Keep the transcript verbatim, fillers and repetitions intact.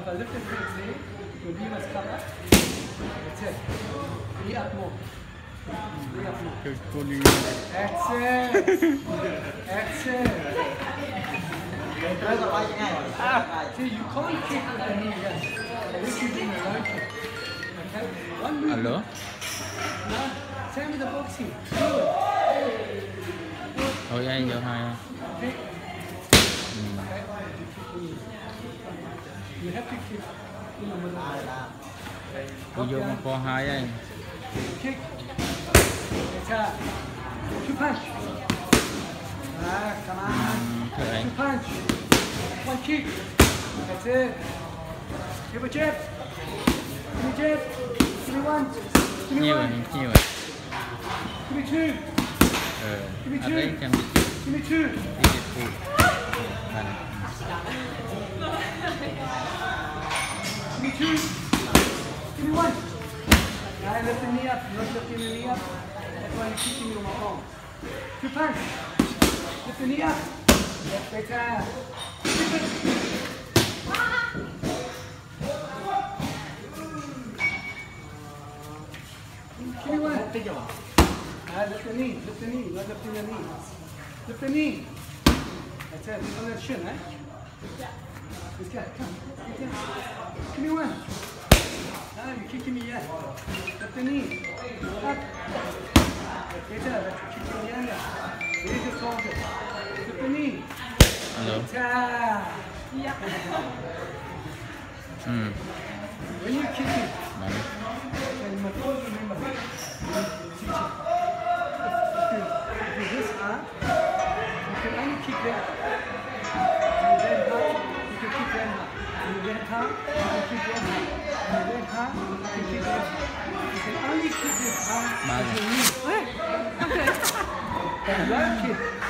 if I lift it quickly, your knee must come up. That's it. Knee up more. Knee up more. That's it. That's it. Ah, see, you can't kick with the knee, yes. This is in a low kick. Okay? One movement. Hello? No, same with the boxing. Good. Ôi anh vô hai. Okay. You have to kick in the middle. Tôi vô một con hai anh. Kick. That's it. Two punch. Ah, come on. Thưa anh. Two punch. One kick. That's it. Give a jab. Give me jab. Give me one. Give me Nhiều rồi, one. nhiều rồi. Give me two. Ờ, Give me ở đấy two. chẳng Give me two. đi dịch vụ. Vâng. Give me two. Give me one. Now lift the knee up. Not lifting the knee up. That's why you're keeping me on my arm. Two punch. Lift the knee up. Better. Keep it. Give me one. Ah, lift the knee. Lift the knee. Not lifting the knee. Lift the knee. That's it. On that shin, eh? This guy, come. Get down. Give me one. No, you're kicking me yet. Lift the knee. Up. Get down. That's kicking me under. Raise your target. Lift the knee. Hello. Ta. Ừ. When you're kicking, Đấy. and my coach remember, teach it. If you, if you this arm, you can only kick that. You then hard, you can kick that hard. You then hard, you can kick that hard. You then hard, you can kick that hard. You can only kick this hard Ba with rồi. your knee. Okay. Low kick.